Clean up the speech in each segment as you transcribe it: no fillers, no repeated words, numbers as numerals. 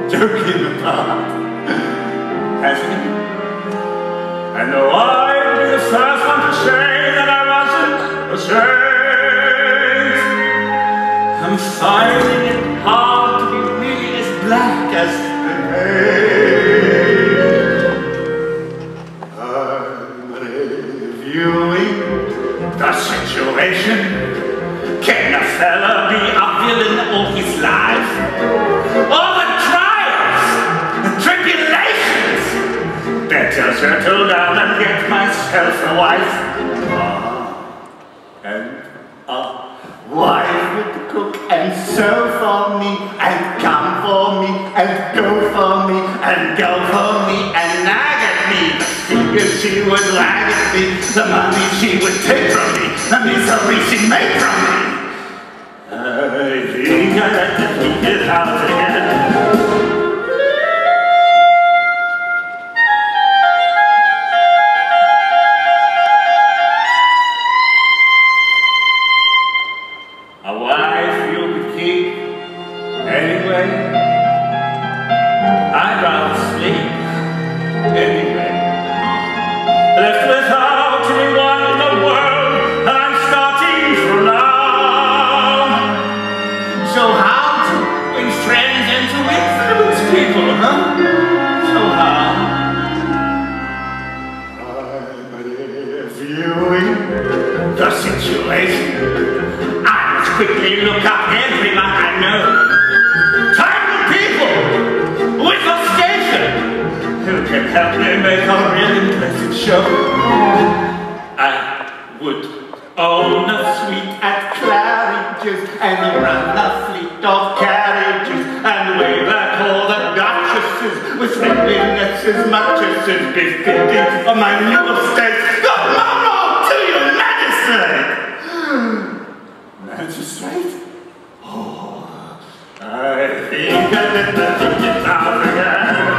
took him apart, hasn't he? And though I'd be the first one to say that I wasn't ashamed, I'm finding it hard to be really as black as the day. I'm reviewing the situation. Can a fella be a villain all his life? All the trials and tribulations. Better settle down and get myself a wife. And a wife would cook and sew for me, and come for me, and go for me, and go for me, and nag at me. The fingers she would wag at me, the money she would take from me, the misery she made from me. I think I'd like to keep it out again. A wife you could keep anyway. I'd rather sleep anyway. Left without anyone in the world, and I'm starting from now. So how to bring friends and to influence people, huh? So how? I'm reviewing the situation. I must quickly look up everyone I know. Tribal people with a station who can help me make a real impressive show. I would own a suite at Claridge's and run a fleet of carriages and way back all the duchesses with friendliness as much as is befitting on my new estate. Good morrow to your magistrate! Magistrate? Oh, I think I did the thing out again.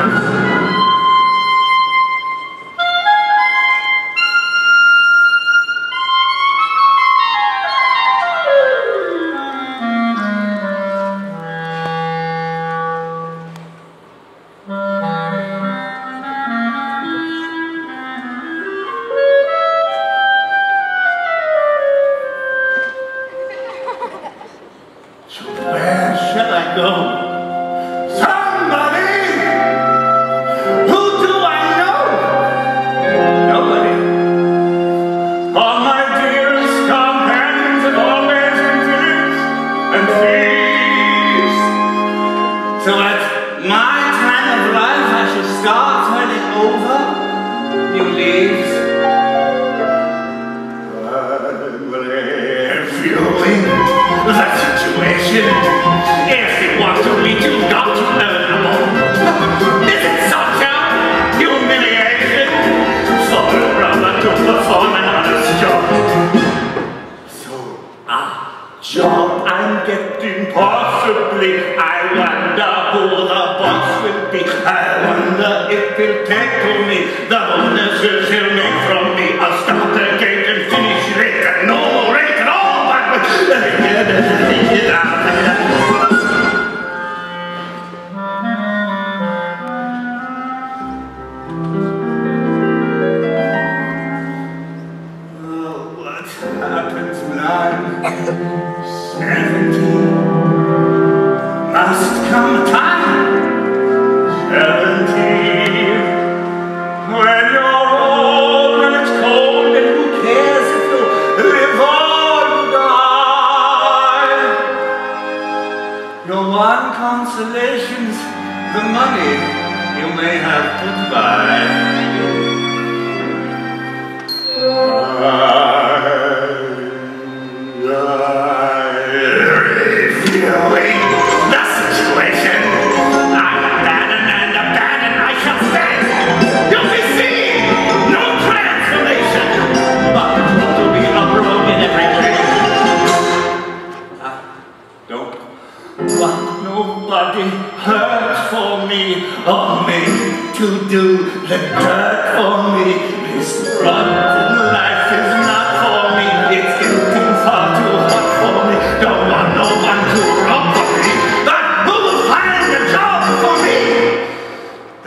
Don't want no one to rob for me, but who will find a job for me?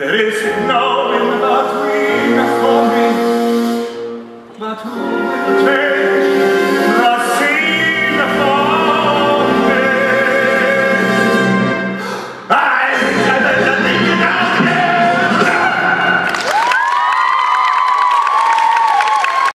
There is no in between us for me, but who will take